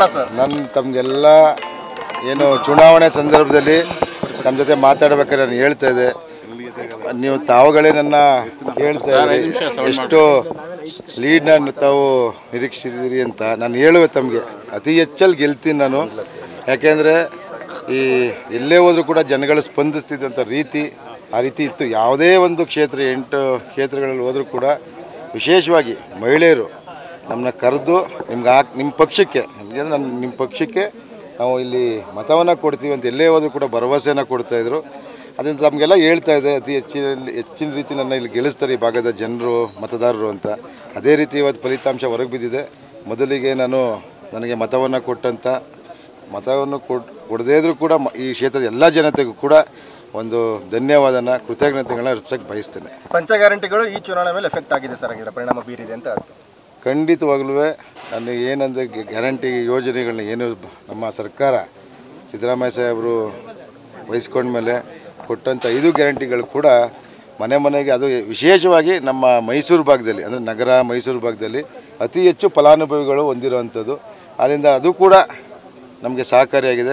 ನಾನು ತಮಗೆಲ್ಲ ಏನು ಚುನಾವಣೆ ಸಂದರ್ಭದಲ್ಲಿ ನಮ್ಮ ಜೊತೆ ಮಾತಾಡಬೇಕಾದ್ರೆ ನಾನು ಹೇಳ್ತಾ ಇದ್ದೆ, ನೀವು ತಾವುಗಳೇ ನನ್ನ ಹೇಳ್ತಾ ಇದ್ರಿ ಎಷ್ಟು ಲೀಡ್ನ ತಾವು ನಿರೀಕ್ಷಿಸಿದಿರಿ ಅಂತ. ನಾನು ಹೇಳುವೆ ತಮಗೆ ಅತಿ ಹೆಚ್ಚಲ್ಲಿ ಗೆಲ್ತೀನಿ ನಾನು. ಯಾಕೆಂದರೆ ಈ ಎಲ್ಲೇ ಹೋದರೂ ಕೂಡ ಜನಗಳು ಸ್ಪಂದಿಸ್ತಿದ್ದಂಥ ರೀತಿ ಆ ರೀತಿ ಇತ್ತು. ಯಾವುದೇ ಒಂದು ಕ್ಷೇತ್ರ 8 ಕ್ಷೇತ್ರಗಳಲ್ಲಿ ಹೋದರೂ ಕೂಡ ವಿಶೇಷವಾಗಿ ಮಹಿಳೆಯರು ನಮ್ಮನ್ನ ಕರೆದು ನಿಮ್ಮ ಪಕ್ಷಕ್ಕೆ ನಿಮ್ಮ ಪಕ್ಷಕ್ಕೆ ನಾವು ಇಲ್ಲಿ ಮತವನ್ನು ಕೊಡ್ತೀವಿ ಅಂತ ಎಲ್ಲೇ ಹೋದರೂ ಕೂಡ ಭರವಸೆಯನ್ನು ಕೊಡ್ತಾಯಿದ್ರು. ಅದರಿಂದ ತಮಗೆಲ್ಲ ಹೇಳ್ತಾ ಇದೆ ಅತಿ ಹೆಚ್ಚಿನ ರೀತಿ ನನ್ನ ಇಲ್ಲಿ ಗೆಲ್ಲಿಸ್ತಾರೆ ಈ ಭಾಗದ ಜನರು ಮತದಾರರು ಅಂತ. ಅದೇ ರೀತಿ ಇವತ್ತು ಫಲಿತಾಂಶ ಹೊರಗೆ ಬಿದ್ದಿದೆ. ಮೊದಲಿಗೆ ನನಗೆ ಮತವನ್ನು ಮತವನ್ನು ಕೊಡದೇ ಇದ್ರೂ ಕೂಡ ಈ ಕ್ಷೇತ್ರದ ಎಲ್ಲ ಜನತೆಗೂ ಕೂಡ ಒಂದು ಧನ್ಯವಾದನ ಕೃತಜ್ಞತೆಗಳನ್ನ ಅರ್ಪಿಸಕ್ಕೆ ಬಯಸ್ತೇನೆ. ಪಂಚ ಗ್ಯಾರಂಟಿಗಳು ಈ ಚುನಾವಣೆ ಮೇಲೆ ಎಫೆಕ್ಟ್ ಆಗಿದೆ ಸರ್, ಆಗಿರೋ ಪರಿಣಾಮ ಬೀರಿದೆ ಅಂತ ಅರ್ಥ? ಖಂಡಿತವಾಗ್ಲೂ ನನಗೆ ಏನಂದರೆ ಗ್ಯಾರಂಟಿ ಯೋಜನೆಗಳನ್ನ ಏನು ನಮ್ಮ ಸರ್ಕಾರ ಸಿದ್ದರಾಮಯ್ಯ ಸಾಹೇಬರು ವಹಿಸ್ಕೊಂಡ ಮೇಲೆ ಕೊಟ್ಟಂಥ 5 ಗ್ಯಾರಂಟಿಗಳು ಕೂಡ ಮನೆಗೆ ಅದು ವಿಶೇಷವಾಗಿ ನಮ್ಮ ಮೈಸೂರು ಭಾಗದಲ್ಲಿ ಅಂದರೆ ನಗರ ಮೈಸೂರು ಭಾಗದಲ್ಲಿ ಅತಿ ಹೆಚ್ಚು ಫಲಾನುಭವಿಗಳು ಹೊಂದಿರುವಂಥದ್ದು. ಆದ್ದರಿಂದ ಅದು ಕೂಡ ನಮಗೆ ಸಹಕಾರಿಯಾಗಿದೆ.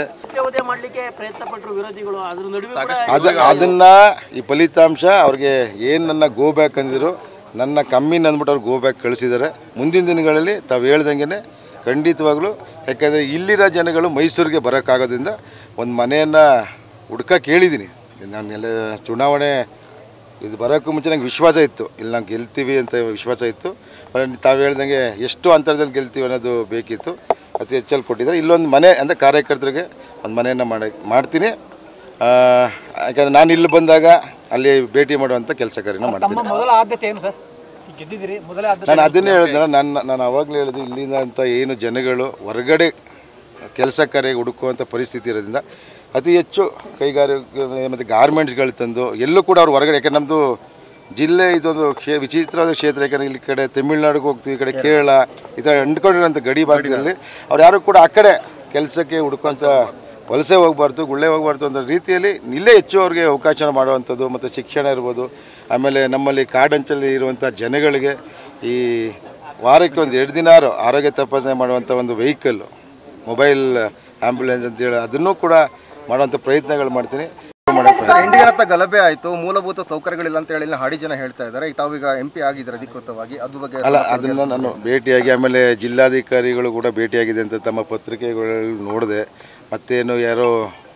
ಅದನ್ನು ಈ ಫಲಿತಾಂಶ ಅವ್ರಿಗೆ ಏನು ನನ್ನ ಗೋ ಬ್ಯಾಕ್ ಅಂದಿದ್ರು ನನ್ನ ಕಮ್ಮಿ ಅಂದ್ಬಿಟ್ಟು ಅವ್ರು ಗೋ ಬ್ಯಾಕ್ ಕಳಿಸಿದ್ದಾರೆ. ಮುಂದಿನ ದಿನಗಳಲ್ಲಿ ತಾವು ಹೇಳ್ದಂಗೆ ಖಂಡಿತವಾಗ್ಲೂ, ಯಾಕಂದರೆ ಇಲ್ಲಿರೋ ಜನಗಳು ಮೈಸೂರಿಗೆ ಬರೋಕ್ಕಾಗೋದ್ರಿಂದ ಒಂದು ಮನೆಯನ್ನು ಹುಡ್ಕಕ್ಕೆ ಹೇಳಿದ್ದೀನಿ. ನಾನೆಲ್ಲ ಚುನಾವಣೆ ಇದು ಬರೋಕ್ಕೂ ಮುಂಚೆ ನಂಗೆ ವಿಶ್ವಾಸ ಇತ್ತು, ಇಲ್ಲಿ ನಾವು ಗೆಲ್ತೀವಿ ಅಂತ ವಿಶ್ವಾಸ ಇತ್ತು. ತಾವು ಹೇಳ್ದಂಗೆ ಎಷ್ಟು ಅಂತರದಲ್ಲಿ ಗೆಲ್ತೀವಿ ಅನ್ನೋದು ಬೇಕಿತ್ತು. ಅತಿ ಹೆಚ್ಚಲ್ಲಿ ಕೊಟ್ಟಿದ್ದಾರೆ. ಇಲ್ಲೊಂದು ಮನೆ ಅಂದರೆ ಕಾರ್ಯಕರ್ತರಿಗೆ ಒಂದು ಮನೆಯನ್ನು ಮಾಡ್ತೀನಿ. ಯಾಕಂದರೆ ನಾನು ಇಲ್ಲಿ ಬಂದಾಗ ಅಲ್ಲಿ ಭೇಟಿ ಮಾಡುವಂಥ ಕೆಲಸ ಕಾರ್ಯನ ಮಾಡ್ತೀನಿ. ನಾನು ಅದನ್ನೇ ಹೇಳಿದೆ, ನಾನು ಆವಾಗಲೇ ಹೇಳಿದೆ, ಇಲ್ಲಿಂದ ಅಂತ ಏನು ಜನಗಳು ಹೊರಗಡೆ ಕೆಲಸ ಕಾರ್ಯ ಹುಡುಕುವಂಥ ಪರಿಸ್ಥಿತಿ ಇರೋದ್ರಿಂದ ಅತಿ ಹೆಚ್ಚು ಕೈಗಾರಿಕೆ ಮತ್ತು ಗಾರ್ಮೆಂಟ್ಸ್ಗಳು ತಂದು ಎಲ್ಲೂ ಕೂಡ ಅವ್ರು ಹೊರಗಡೆ, ಯಾಕಂದ್ರೆ ನಮ್ಮದು ಜಿಲ್ಲೆ ಇದೊಂದು ವಿಚಿತ್ರವಾದ ಕ್ಷೇತ್ರ. ಯಾಕಂದರೆ ಇಲ್ಲಿ ಕಡೆ ತಮಿಳ್ನಾಡಿಗೆ ಹೋಗ್ತೀವಿ, ಈ ಕಡೆ ಕೇರಳ ಈ ಥರ ಅಂದ್ಕೊಂಡಿರೋಂಥ ಗಡಿ ಭಾಗದಲ್ಲಿ ಅವ್ರು ಯಾರು ಕೂಡ ಆ ಕಡೆ ಕೆಲಸಕ್ಕೆ ಹುಡುಕುವಂಥ ವಲಸೆ ಹೋಗಬಾರ್ದು, ಗುಳ್ಳೆ ಹೋಗಬಾರ್ದು ಅನ್ನೋ ರೀತಿಯಲ್ಲಿ ಇಲ್ಲೇ ಹೆಚ್ಚು ಅವ್ರಿಗೆ ಅವಕಾಶ ಮಾಡುವಂಥದ್ದು. ಮತ್ತು ಶಿಕ್ಷಣ ಇರ್ಬೋದು. ಆಮೇಲೆ ನಮ್ಮಲ್ಲಿ ಕಾಡಂಚಲ್ಲಿ ಇರುವಂಥ ಜನಗಳಿಗೆ ಈ ವಾರಕ್ಕೆ ಒಂದು 2 ದಿನ ಆರೋಗ್ಯ ತಪಾಸಣೆ ಮಾಡುವಂಥ ಒಂದು ವೆಹಿಕಲ್ಲು, ಮೊಬೈಲ್ ಆ್ಯಂಬುಲೆನ್ಸ್ ಅಂತೇಳಿ ಅದನ್ನು ಕೂಡ ಮಾಡುವಂಥ ಪ್ರಯತ್ನಗಳು ಮಾಡ್ತೀನಿ. ಇಂಡಿಯಾದ ಗಲಭೆ ಆಯಿತು, ಮೂಲಭೂತ ಸೌಕರ್ಯಗಳಿಲ್ಲ ಅಂತ ಹೇಳಿ ಹಾಡಿ ಜನ ಹೇಳ್ತಾ ಇದ್ದಾರೆ. ತಾವೀಗ MP ಆಗಿದ್ದಾರೆ ಅಧಿಕೃತವಾಗಿ, ಅದ್ರ ಬಗ್ಗೆ ಅಲ್ಲ, ಅದನ್ನು ನಾನು ಭೇಟಿಯಾಗಿ ಆಮೇಲೆ ಜಿಲ್ಲಾಧಿಕಾರಿಗಳು ಕೂಡ ಭೇಟಿಯಾಗಿದೆ ಅಂತ ತಮ್ಮ ಪತ್ರಿಕೆಗಳಲ್ಲಿ ನೋಡಿದೆ. ಮತ್ತೇನು ಯಾರೋ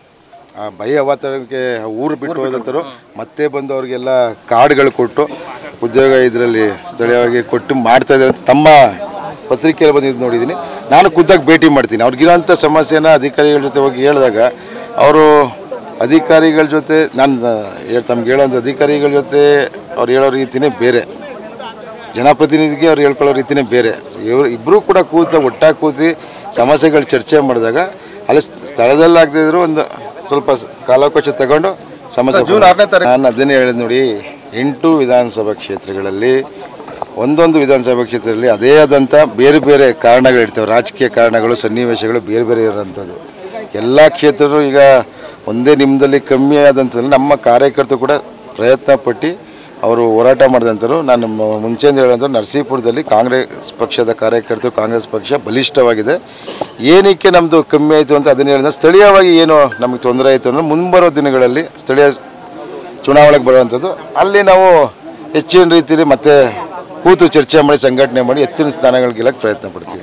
ಭಯ ವಾತಾವರಣಕ್ಕೆ ಊರು ಬಿಟ್ಟು ಹೋದಂಥರು ಮತ್ತೆ ಬಂದು ಅವ್ರಿಗೆಲ್ಲ ಕಾರ್ಡ್ಗಳು ಕೊಟ್ಟು ಉದ್ಯೋಗ ಇದರಲ್ಲಿ ಸ್ಥಳೀಯವಾಗಿ ಕೊಟ್ಟು ಮಾಡ್ತಾ ಇದ್ದಾರೆ ಅಂತ ತಮ್ಮ ಪತ್ರಿಕೆಯಲ್ಲಿ ಬಂದಿದ್ದು ನೋಡಿದ್ದೀನಿ. ನಾನು ಖುದ್ದಾಗಿ ಭೇಟಿ ಮಾಡ್ತೀನಿ. ಅವ್ರಿಗಿರೋಂಥ ಸಮಸ್ಯೆನ ಅಧಿಕಾರಿಗಳ ಜೊತೆ ಹೋಗಿ ಹೇಳಿದಾಗ ಅವರು ಅಧಿಕಾರಿಗಳ ಜೊತೆ ತಮ್ಗೆ ಹೇಳೋಂಥ ಅಧಿಕಾರಿಗಳ ಜೊತೆ ಅವ್ರು ಹೇಳೋ ರೀತಿಯೇ ಬೇರೆ, ಜನಪ್ರತಿನಿಧಿಗೆ ಅವ್ರು ಹೇಳ್ಕೊಳ್ಳೋ ರೀತಿಯೇ ಬೇರೆ. ಇಬ್ಬರೂ ಕೂಡ ಒಟ್ಟಾಗಿ ಕೂತಿ ಸಮಸ್ಯೆಗಳು ಚರ್ಚೆ ಮಾಡಿದಾಗ ಅಲ್ಲಿ ಸ್ಥಳದಲ್ಲಿ ಆಗದಿದ್ರು ಒಂದು ಸ್ವಲ್ಪ ಕಾಲಾವಕಾಶ ತಗೊಂಡು ಸಮಸ್ಯೆ. ನಾನು ಅದನ್ನೇ ಹೇಳಿದ್ ನೋಡಿ, 8 ವಿಧಾನಸಭಾ ಕ್ಷೇತ್ರಗಳಲ್ಲಿ ಒಂದೊಂದು ವಿಧಾನಸಭಾ ಕ್ಷೇತ್ರದಲ್ಲಿ ಅದೇ ಆದಂಥ ಬೇರೆ ಬೇರೆ ಕಾರಣಗಳಿರ್ತವೆ. ರಾಜಕೀಯ ಕಾರಣಗಳು, ಸನ್ನಿವೇಶಗಳು ಬೇರೆ ಬೇರೆ ಇರೋಂಥದ್ದು. ಎಲ್ಲ ಕ್ಷೇತ್ರರು ಈಗ ಒಂದೇ ನಿಮ್ಮದಲ್ಲಿ ಕಮ್ಮಿ ಆದಂಥದ್ದು ನಮ್ಮ ಕಾರ್ಯಕರ್ತರು ಕೂಡ ಪ್ರಯತ್ನ ಪಟ್ಟು ಅವರು ಹೋರಾಟ ಮಾಡಿದಂಥರು. ನಾನು ಮುಂಚೆಯಿಂದ ಹೇಳೋಂಥ ನರಸೀಪುರದಲ್ಲಿ ಕಾಂಗ್ರೆಸ್ ಪಕ್ಷದ ಕಾರ್ಯಕರ್ತರು, ಕಾಂಗ್ರೆಸ್ ಪಕ್ಷ ಬಲಿಷ್ಠವಾಗಿದೆ. ಏನಕ್ಕೆ ನಮ್ಮದು ಕಮ್ಮಿ ಆಯಿತು ಅಂತ ಅದನ್ನು ಹೇಳಿದ್ರೆ, ಸ್ಥಳೀಯವಾಗಿ ಏನು ನಮಗೆ ತೊಂದರೆ ಆಯಿತು ಅಂದರೆ ಮುಂಬರೋ ದಿನಗಳಲ್ಲಿ ಸ್ಥಳೀಯ ಚುನಾವಣೆಗೆ ಬರುವಂಥದ್ದು ಅಲ್ಲಿ ನಾವು ಹೆಚ್ಚಿನ ರೀತಿಯಲ್ಲಿ ಮತ್ತೆ ಕೂತು ಚರ್ಚೆ ಮಾಡಿ ಸಂಘಟನೆ ಮಾಡಿ ಹೆಚ್ಚಿನ ಸ್ಥಾನಗಳು ಗೆಲ್ಲಕ್ಕೆ ಪ್ರಯತ್ನ ಪಡ್ತೀವಿ.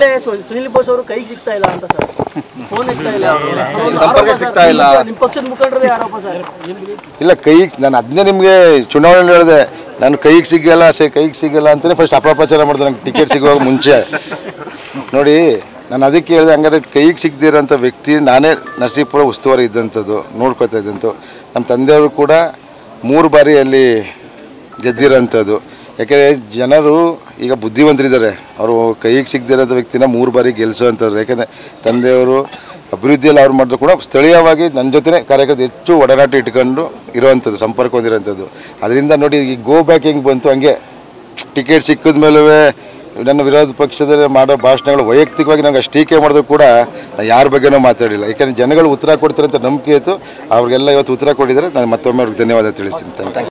ಇಲ್ಲ, ನಾನು ಅದನ್ನೇ ನಿಮಗೆ ಚುನಾವಣೆ ಹೇಳಿದೆ, ನಾನು ಕೈಗೆ ಸಿಗಲ್ಲ ಅಂತಲೇ ಫಸ್ಟ್ ಅಪಪ್ರಚಾರ ಮಾಡಿದೆ. ನಂಗೆ ಟಿಕೆಟ್ ಸಿಗುವಾಗ ಮುಂಚೆ ನೋಡಿ, ನಾನು ಅದಕ್ಕೆ ಹೇಳಿದೆ, ಹಂಗಾರೆ ಕೈಗೆ ಸಿಗದಿರೋಂಥ ವ್ಯಕ್ತಿ ನಾನೇ ನರಸೀಪುರ ಉಸ್ತುವಾರಿ ಇದ್ದಂಥದ್ದು, ನೋಡ್ಕೊತಾ ಇದ್ದಂಥದ್ದು. ನಮ್ಮ ತಂದೆಯವರು ಕೂಡ 3 ಬಾರಿ ಅಲ್ಲಿ ಗೆದ್ದಿರೋಂಥದ್ದು. ಯಾಕೆಂದರೆ ಜನರು ಈಗ ಬುದ್ಧಿವಂತರಿದ್ದಾರೆ, ಅವರು ಕೈಗೆ ಸಿಗದಿರೋಂಥ ವ್ಯಕ್ತಿನ 3 ಬಾರಿ ಗೆಲ್ಲಿಸೋವಂಥವ್ರು. ಯಾಕೆಂದರೆ ತಂದೆಯವರು ಅಭಿವೃದ್ಧಿಯಲ್ಲಿ ಅವ್ರು ಮಾಡಿದ್ರು ಕೂಡ ಸ್ಥಳೀಯವಾಗಿ ನನ್ನ ಜೊತೆ ಕಾರ್ಯಕರ್ತರು ಹೆಚ್ಚು ಒಡನಾಟ ಇಟ್ಕೊಂಡು ಇರೋವಂಥದ್ದು, ಸಂಪರ್ಕ ಹೊಂದಿರೋಂಥದ್ದು. ಅದರಿಂದ ನೋಡಿ, ಈ ಗೋ ಬ್ಯಾಕ್ ಹೆಂಗೆ ಬಂತು ಹಂಗೆ ಟಿಕೆಟ್ ಸಿಕ್ಕಿದ ಮೇಲೂ ನನ್ನ ವಿರೋಧ ಪಕ್ಷದಲ್ಲಿ ಮಾಡೋ ಭಾಷಣಗಳು ವೈಯಕ್ತಿಕವಾಗಿ ನಂಗೆ ಅಷ್ಟು ಟೀಕೆ ಮಾಡಿದ್ರು ಕೂಡ ಯಾರ ಬಗ್ಗೆನೂ ಮಾತಾಡಿಲ್ಲ. ಯಾಕೆಂದರೆ ಜನಗಳು ಉತ್ತರ ಕೊಡ್ತಾರೆ ಅಂತ ನಂಬಿಕೆ ಇತ್ತು. ಅವ್ರಿಗೆಲ್ಲ ಇವತ್ತು ಉತ್ತರ ಕೊಟ್ಟಿದ್ದಾರೆ. ನಾನು ಮತ್ತೊಮ್ಮೆ ಅವ್ರಿಗೆ ಧನ್ಯವಾದ ತಿಳಿಸ್ತೀನಿ.